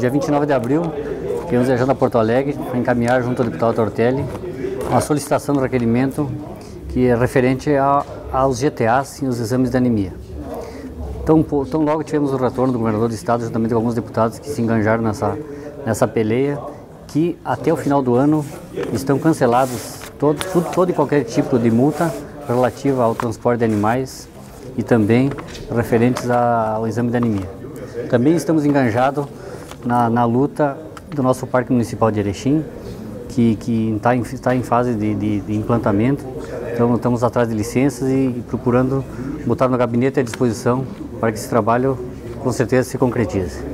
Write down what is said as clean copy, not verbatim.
dia 29 de abril, viemos viajando a Porto Alegre para encaminhar junto ao deputado Tortelli uma solicitação do requerimento que é referente aos GTAs e os exames de anemia. Tão logo tivemos o retorno do governador do estado, juntamente com alguns deputados que se enganjaram nessa peleia, que até o final do ano estão cancelados todo e qualquer tipo de multa relativa ao transporte de animais e também referentes ao exame de anemia. Também estamos enganjados na luta do nosso Parque Municipal de Erechim, que está em fase de implantamento. Então estamos atrás de licenças e procurando botar no gabinete à disposição para que esse trabalho com certeza se concretize.